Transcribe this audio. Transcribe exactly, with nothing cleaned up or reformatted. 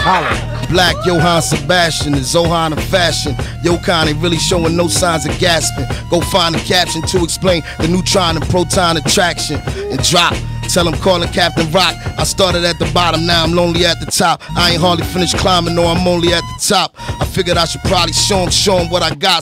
Black Johann Sebastian is Zohan of fashion. Yokon ain't really showing no signs of gasping. Go find a caption to explain the neutron and proton attraction and drop. Tell him calling Captain Rock. I started at the bottom, now I'm lonely at the top. I ain't hardly finished climbing, no, I'm only at the top. I figured I should probably show him, show him what I got.